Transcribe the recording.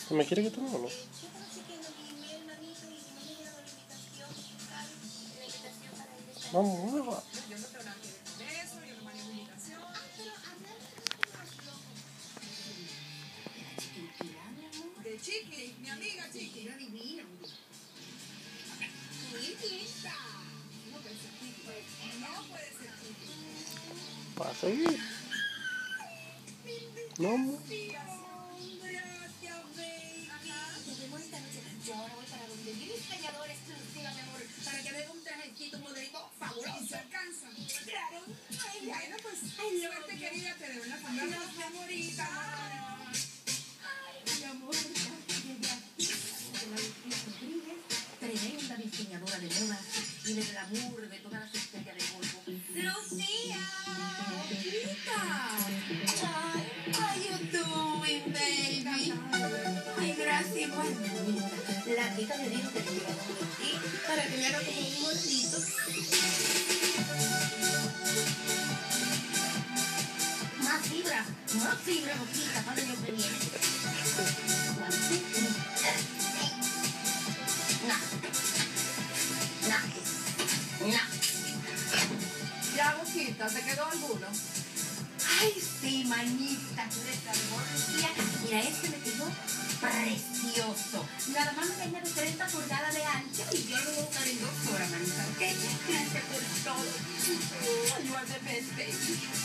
¿Me quiere que tome o no? Vamos, vamos. Yo no tengo nada que ver con eso, yo no manejo invitación. De Chiqui, mi amiga Chiqui. Era divina. Muy fiesta. No puede ser Chiqui. No puede ser Chiqui. ¿Va a seguir? No, amor. Gracias, baby. Nos vemos esta noche. Yo ahora voy para donde mi diseñador exclusiva, mi amor, para que me dé un trajecito, un modelito fabuloso. ¿Y se alcanza? Claro. Ay, Bueno, pues, ay, suerte, querida, te debo una familia. mi amorita. Ay, mi amor. Tremenda diseñadora de moda y de glamour de todas las estrellas de Golfo. ¡Lucía! Ay, how you doing, baby? Ay, gracias, igualmente. La tita me dijo que te iba a ti para que me haga como un gordito. Más fibra, boquita, para lo que viene. No. Ya, Boquita, ¿te quedó alguno? Ay, sí, manita, tú eres tan Lucía. Mira, este me quedó precioso. Nada más me venía de 30 pulgadas de ancho y yo lo voy a usar en 2 horas, manita, ¿ok? Gracias por todo. You are the best, baby.